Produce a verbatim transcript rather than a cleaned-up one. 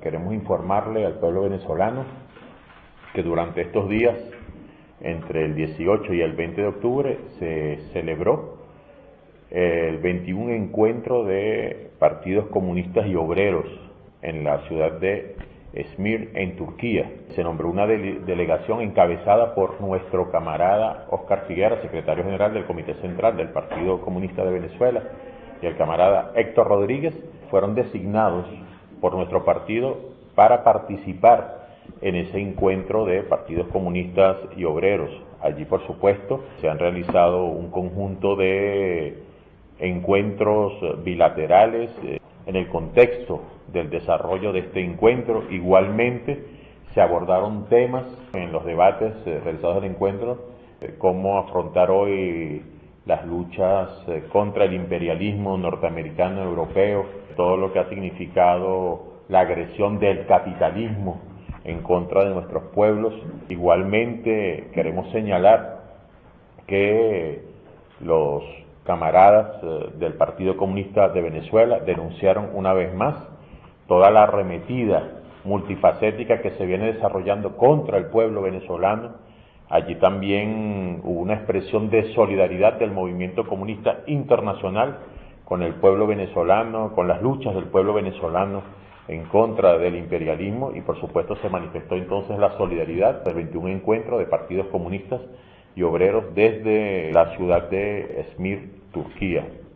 queremos informarle al pueblo venezolano que durante estos días, entre el dieciocho y el veinte de octubre, se celebró el veintiún encuentro de partidos comunistas y obreros en la ciudad de Izmir, en Turquía. Se nombró una dele delegación encabezada por nuestro camarada Óscar Figuera, secretario general del Comité Central del Partido Comunista de Venezuela, y el camarada Héctor Rodríguez. Fueron designados por nuestro partido para participar en ese encuentro de partidos comunistas y obreros. Allí, por supuesto, se han realizado un conjunto de encuentros bilaterales en el contexto del desarrollo de este encuentro. Igualmente se abordaron temas en los debates realizados en el encuentro, cómo afrontar hoy las luchas contra el imperialismo norteamericano, europeo, todo lo que ha significado la agresión del capitalismo en contra de nuestros pueblos. Igualmente queremos señalar que los camaradas del Partido Comunista de Venezuela denunciaron una vez más toda la arremetida multifacética que se viene desarrollando contra el pueblo venezolano. Allí también hubo una expresión de solidaridad del movimiento comunista internacional con el pueblo venezolano, con las luchas del pueblo venezolano en contra del imperialismo, y por supuesto se manifestó entonces la solidaridad del veintiún encuentro de partidos comunistas y obreros desde la ciudad de Izmir, Turquía.